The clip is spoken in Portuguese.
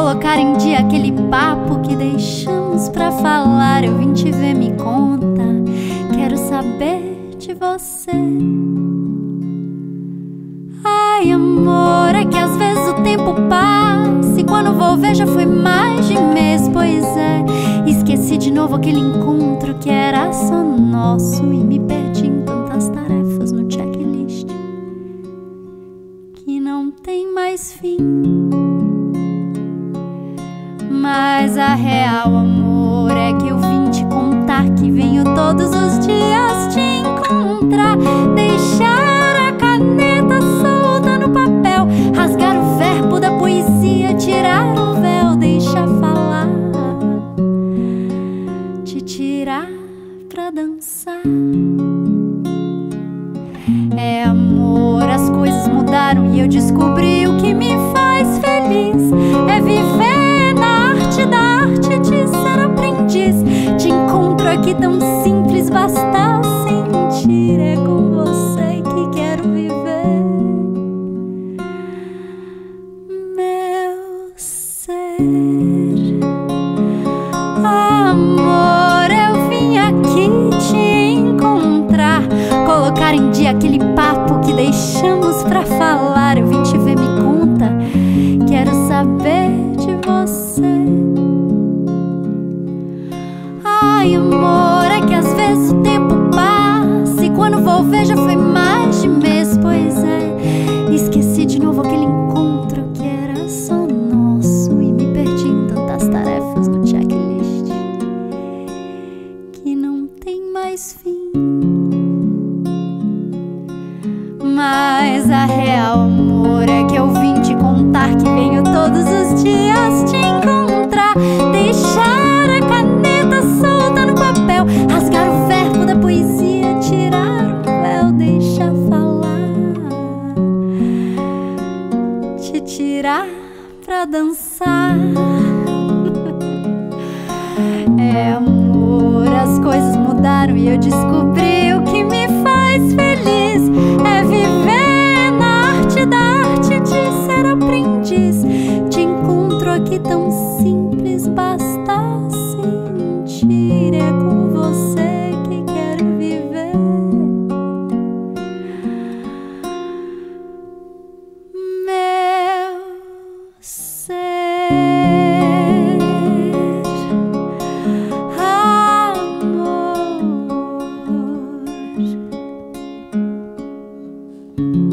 colocar em dia aquele papo que deixamos pra falar. Eu vim te ver, me conta, quero saber de você. Ai, amor, é que às vezes o tempo passa e quando vou ver já foi mais de mês. Pois é, esqueci de novo aquele encontro que era só nosso e me perdi em tantas tarefas no checklist que não tem mais fim. Mas a real, amor, é que eu vim te contar que venho todos os dias te encontrar. Deixar a caneta solta no papel, rasgar o verbo da poesia, tirar o véu, deixar falar, te tirar pra dançar. É, amor, as coisas mudaram e eu descobri o que me faz feliz. É viver na arte da arte de ser aprendiz. Te encontro aqui tão simples, basta sentir. É com você que quero viver, meu ser. Amor, eu vim aqui te encontrar, colocar em dia aquele papo que deixamos pra falar. Eu vim te ver, me conta, quero saber de você. Ai, amor, é que às vezes o tempo passa e quando vou ver já foi mais de mês. Pois é, esqueci de novo aquele encontro que era só nosso e me perdi em tantas tarefas no checklist que não tem mais fim. Mas a real, amor, é que eu vim te contar que venho todos os dias te encontrar. Deixar a caneta solta no papel, rasgar o verbo da poesia, tirar o véu, deixar falar, te tirar pra dançar. É, amor, as coisas mudaram e eu descobri o que me faz feliz. É viver na arte da arte de ser aprendiz. Te encontro aqui tão simples, basta sentir. É com você que quero viver, meu ser. Amor.